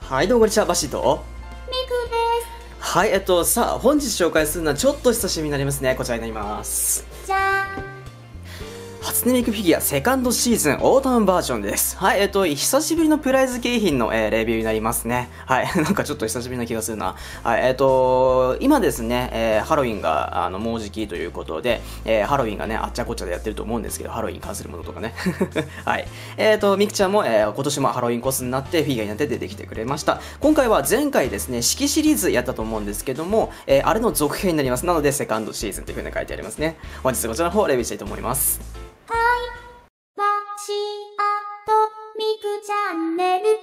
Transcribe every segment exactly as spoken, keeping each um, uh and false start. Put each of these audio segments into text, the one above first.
はい、どうもこんにちは、バシと。 ミクです。 はい、えっと、さあ、本日紹介するのはちょっと久しぶりになりますね。こちらになります。 じゃーん。 初音ミクフィギュアセカンドシーズンオータムバージョンです。はい、えっと、久しぶりのプライズ景品の、えー、レビューになりますね。はい、なんかちょっと久しぶりな気がするな。はい、えっと、今ですね、えー、ハロウィンが、あの、もうじきということで、えー、ハロウィンがね、あっちゃこっちゃでやってると思うんですけど、ハロウィンに関するものとかね。はい。えっと、ミクちゃんも、えー、今年もハロウィンコスになってフィギュアになって出てきてくれました。今回は前回ですね、四季シリーズやったと思うんですけども、えー、あれの続編になります。なので、セカンドシーズンという風に書いてありますね。本日こちらの方をレビューしたいと思います。 はい。バシアとミクチャンネル。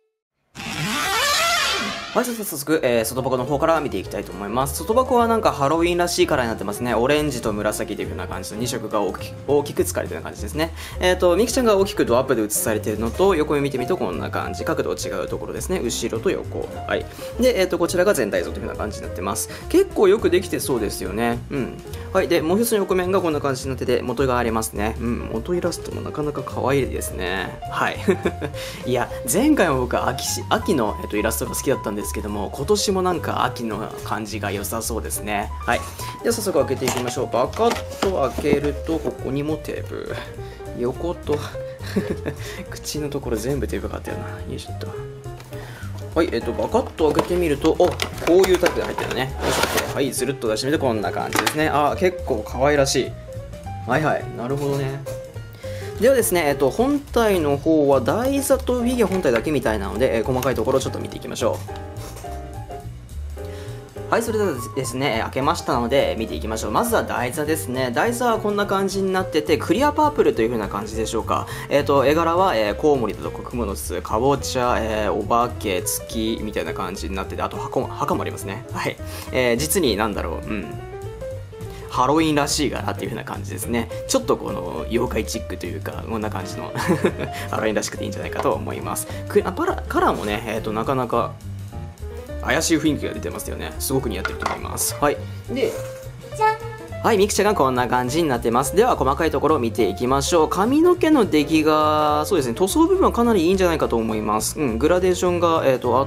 はい、早速、えー、外箱の方から見ていきたいと思います。外箱はなんかハロウィンらしいカラーになってますね。オレンジと紫という風な感じのに色が大き大きく使われている感じですね。えっ、ー、と、ミキちゃんが大きくドアップで映されているのと、横を見てみるとこんな感じ。角度違うところですね。後ろと横。はい。で、えっ、ー、と、こちらが全体像という風な感じになってます。結構よくできてそうですよね。うん。はい。で、もう一つの横面がこんな感じになってて、元がありますね。うん。元イラストもなかなか可愛いですね。はい。いや、前回も僕は秋し、秋の、えっと、イラストが好きだったんですけども、今年もなんか秋の感じが良さそうですね。はい。では早速開けていきましょう。バカッと開けると、ここにもテープ。横と、口のところ全部テープがあったよな。よいしょっと。はい、えっと、バカッと開けてみると、お、こういうタイプで入ってるね。よいしょっと。はい、スルッと出してみてこんな感じですね。あ、結構可愛らしい。はいはい、なるほどね。ではですね、えっと、本体の方は台座とフィギュア本体だけみたいなので、えー、細かいところをちょっと見ていきましょう。はい、それではですね、開けましたので見ていきましょう。まずは台座ですね。台座はこんな感じになってて、クリアパープルという風な感じでしょうか。えっと、絵柄は、えー、コウモリだとかクモの巣、かぼちゃ、えー、お化け、月みたいな感じになってて、あと墓も、墓もありますね。はい。えー、実になんだろう、うん。ハロウィンらしい柄っていう風な感じですね。ちょっとこの妖怪チックというか、こんな感じのハロウィンらしくていいんじゃないかと思います。クあパラカラーもね、えっと、なかなか怪しい雰囲気が出てますよね。すごく似合ってると思います。はい。で、 じゃん。 はい、ミクちゃんがこんな感じになってます。では、細かいところを見ていきましょう。髪の毛の出来が、そうですね、塗装部分はかなりいいんじゃないかと思います。うん、グラデーションが、えー、とあって、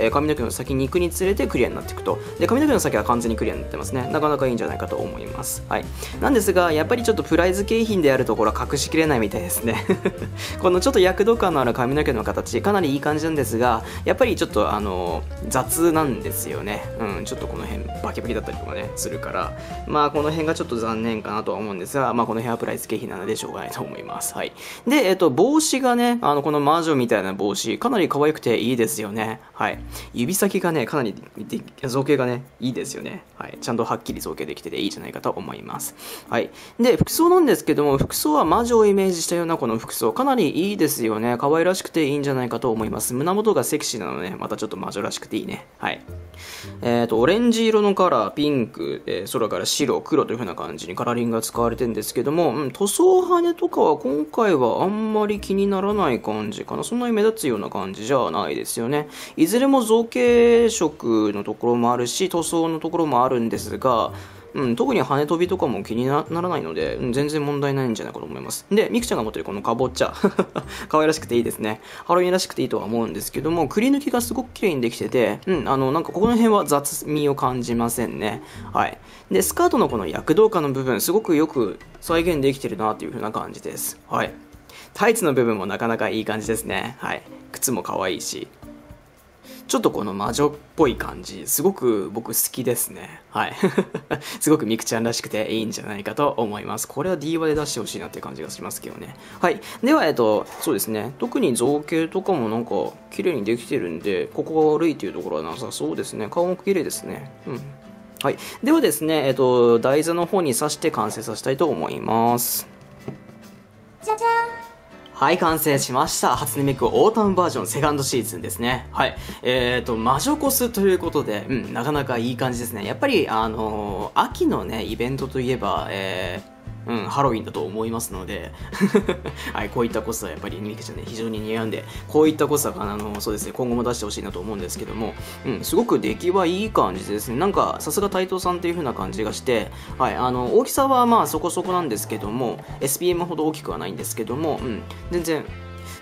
髪の毛の先に行くにつれてクリアになっていくと。で、髪の毛の先は完全にクリアになってますね。なかなかいいんじゃないかと思います。はい。なんですが、やっぱりちょっとプライズ景品であるところは隠しきれないみたいですね。このちょっと躍動感のある髪の毛の形、かなりいい感じなんですが、やっぱりちょっと、あの、雑なんですよね。うん、ちょっとこの辺、バキバキだったりとかね、するから、まあ、この辺がちょっと残念かなとは思うんですが、まあ、この辺はプライス景品なのでしょうがないと思います。はい。で、えっと、帽子がね、あの、この魔女みたいな帽子、かなり可愛くていいですよね。はい。指先がね、かなり造形がね、いいですよね。はい。ちゃんとはっきり造形できてていいじゃないかと思います。はい。で、服装なんですけども、服装は魔女をイメージしたようなこの服装、かなりいいですよね。可愛らしくていいんじゃないかと思います。胸元がセクシーなので、またちょっと魔女らしくていいね。はい。えっと、オレンジ色のカラー、ピンク、えー、空から白、黒という風な感じにカラーリングが使われてるんですけども、うん、塗装羽とかは今回はあんまり気にならない感じかな。そんなに目立つような感じじゃないですよね。いずれも造形色のところもあるし、塗装のところもあるんですが、うん、特に羽飛びとかも気にならないので、うん、全然問題ないんじゃないかと思います。で、ミクちゃんが持ってるこのかぼちゃ。可愛らしくていいですね。ハロウィンらしくていいとは思うんですけども、くり抜きがすごく綺麗にできてて、うん、あの、なんかここの辺は雑味を感じませんね。はい。で、スカートのこの躍動感の部分、すごくよく再現できてるなという風な感じです。はい。タイツの部分もなかなかいい感じですね。はい。靴も可愛いし。ちょっとこの魔女っぽい感じ、すごく僕好きですね。はい。すごくミクちゃんらしくていいんじゃないかと思います。これは ディーワイ で出してほしいなっていう感じがしますけどね。はい。では、えっと、そうですね。特に造形とかもなんか綺麗にできてるんで、ここが悪いというところはなさそうですね。顔も綺麗ですね。うん。はい。ではですね、えっと、台座の方に刺して完成させたいと思います。 じゃじゃん。 はい、完成しました。初音ミクオータムバージョンセカンドシーズンですね。はい。えーと、魔女コスということで、うん、なかなかいい感じですね。やっぱり、あのー、秋のね、イベントといえば、えー、うん、ハロウィンだと思いますので、はい、こういったコスはやっぱりミクちゃんね、非常に似合うんで、こういったコスは、あの、そうですね、今後も出してほしいなと思うんですけども、うん、すごく出来はいい感じですね。なんか、さすが台頭さんっていう風な感じがして、はい、あの、大きさはまあそこそこなんですけども、エスピーエム ほど大きくはないんですけども、うん、全然、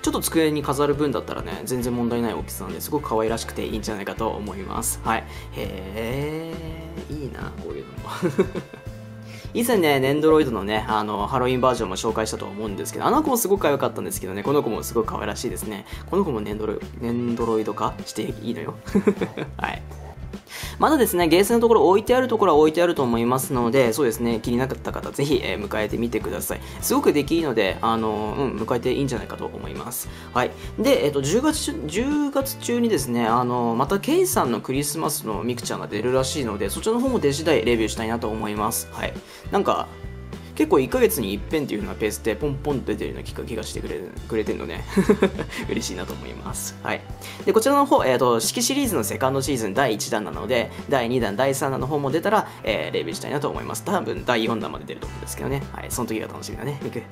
ちょっと机に飾る分だったらね、全然問題ない大きさなんで、すごく可愛らしくていいんじゃないかと思います。はい。へえ、いいな、こういうのも。以前ね、ネンドロイドのね、あの、ハロウィンバージョンも紹介したと思うんですけど、あの子もすごく可愛かったんですけどね、この子もすごく可愛らしいですね。この子もネンドロイド、ネンドロイド化していいのよ。はい。まだですね、ゲーセンのところ置いてあるところは置いてあると思いますので、そうですね、気になった方、ぜひ、えー、迎えてみてください。すごく出来いいので、あのー、うん、迎えていいんじゃないかと思います。はい。で、えっと、じゅうがつ、じゅうがつ中にですね、あのー、またケイさんのクリスマスのミクちゃんが出るらしいので、そちらの方も出次第レビューしたいなと思います。はい。なんか、結構いっかげつに一遍っていう風なペースでポンポンと出てるような気がしてくれくれてるので嬉しいなと思います。はい。で、こちらの方、えっと、式シリーズのセカンドシーズンだいいちだんなので、だいにだん、だいさんだんの方も出たら、えー、レビューしたいなと思います。多分だいよんだんまで出ると思うんですけどね。はい。その時が楽しみだね。ミク。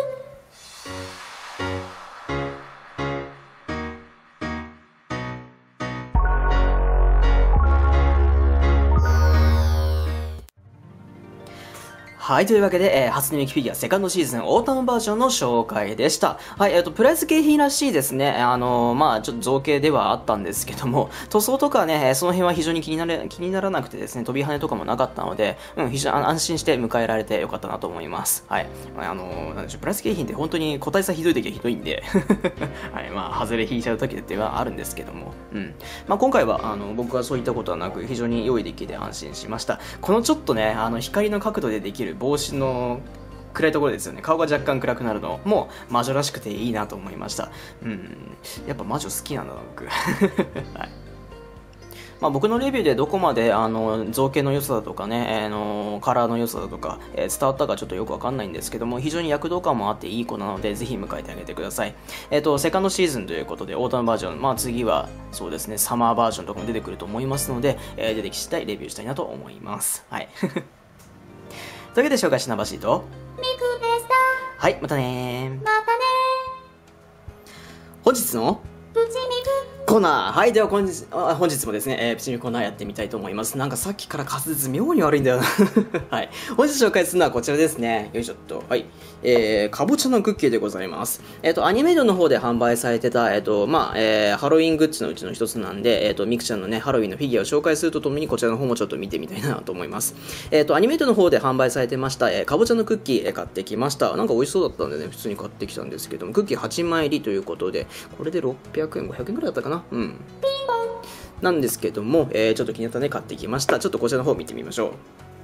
はい、というわけで、えー、初音ミクフィギュアセカンドシーズンオータムバージョンの紹介でした。はい、えっ、ー、と、プライス景品らしいですね。あのー、まあちょっと造形ではあったんですけども、塗装とかね、その辺は非常に気になれ、気にならなくてですね、飛び跳ねとかもなかったので、うん、非常に安心して迎えられてよかったなと思います。はい。あのー、なんでしょう、プライス景品って本当に個体差ひどい時はひどいんで、はい、まあ、外れ引いちゃう時ってはあるんですけども、うん。まあ今回は、あの、僕はそういったことはなく、非常に良い出来で安心しました。このちょっとね、あの、光の角度でできる帽子の暗いところですよね。顔が若干暗くなるのも魔女らしくていいなと思いました。うん、やっぱ魔女好きなんだな僕。はい。まあ、僕のレビューでどこまであの造形の良さだとかね、あのカラーの良さだとか、えー、伝わったかちょっとよくわかんないんですけども、非常に躍動感もあっていい子なのでぜひ迎えてあげてください。えっとセカンドシーズンということでオータムバージョン、まあ次はそうですねサマーバージョンとかも出てくると思いますので、えー、出てき次第レビューしたいなと思います。はい。というわけで紹介したナンバーシートミクでした。 はい、またねー。 またねー。本日のプチミクコーナー。はい、では本日あ本日もですね、えー、プチミコーナーやってみたいと思います。なんかさっきから滑舌妙に悪いんだよな。はい。本日紹介するのはこちらですね。よいしょっと。はい。えー、かぼちゃのクッキーでございます。えっ、ー、と、アニメイドの方で販売されてた、えっ、ー、と、まあ、えー、ハロウィングッズのうちの一つなんで、えっ、ー、と、ミクちゃんのね、ハロウィンのフィギュアを紹介するとともに、こちらの方もちょっと見てみたいなと思います。えっ、と、アニメイドの方で販売されてました、えー、かぼちゃのクッキー、えー、買ってきました。なんか美味しそうだったんでね、普通に買ってきたんですけども、クッキーはちまい入りということで、これでろっぴゃくえん、ごひゃくえんくらいだったかな。うん。なんですけども、えー、ちょっと気になったね、買ってきました。ちょっとこちらの方見てみましょう。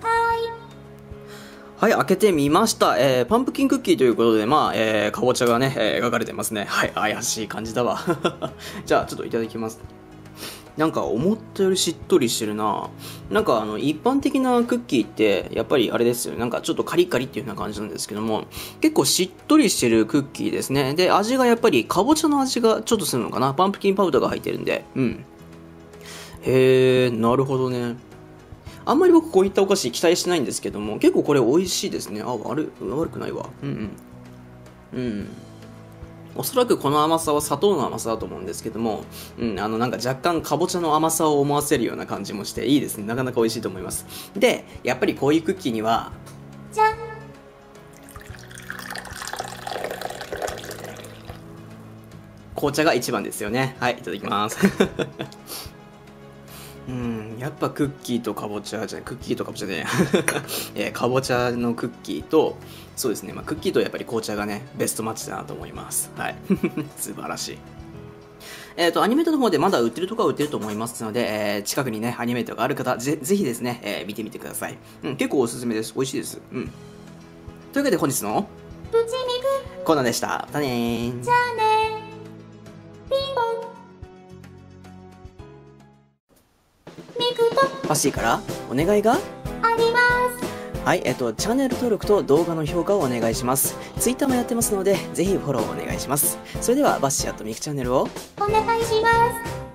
はい、開けてみました。えー、パンプキンクッキーということで、まあ、えー、かぼちゃがね、えー、描かれてますね。はい、怪しい感じだわ。じゃあ、ちょっといただきます。なんか、思ったよりしっとりしてるな。なんか、あの、一般的なクッキーって、やっぱりあれですよね。なんか、ちょっとカリカリっていうような感じなんですけども、結構しっとりしてるクッキーですね。で、味がやっぱり、かぼちゃの味がちょっとするのかな。パンプキンパウダーが入ってるんで、うん。へー、なるほどね。あんまり僕こういったお菓子期待してないんですけども、結構これ美味しいですね。あ、悪い、悪くないわ。うんうん。うん。おそらくこの甘さは砂糖の甘さだと思うんですけども、うん、あのなんか若干かぼちゃの甘さを思わせるような感じもしていいですね。なかなか美味しいと思います。で、やっぱりこういうクッキーには、 じゃん紅茶が一番ですよね。はい、いただきます。うん、やっぱクッキーとかぼちゃじゃない、クッキーとかぼちゃで、えー、かぼちゃのクッキーと、そうですね、まあ、クッキーとやっぱり紅茶がね、ベストマッチだなと思います。はい。素晴らしい。えっと、アニメートの方でまだ売ってるとこは売ってると思いますので、えー、近くにね、アニメートがある方、ぜ、ぜひですね、えー、見てみてください。うん、結構おすすめです。美味しいです。うん。というわけで本日の、 プチミクコーナーでした。またねー。 じゃあねピンポンミクとファッシーからお願いがあります。 はい、えっと、チャンネル登録と動画の評価をお願いします。ツイッターもやってますので、ぜひフォローお願いします。それでは、バッシーとミクチャンネルをお願いします。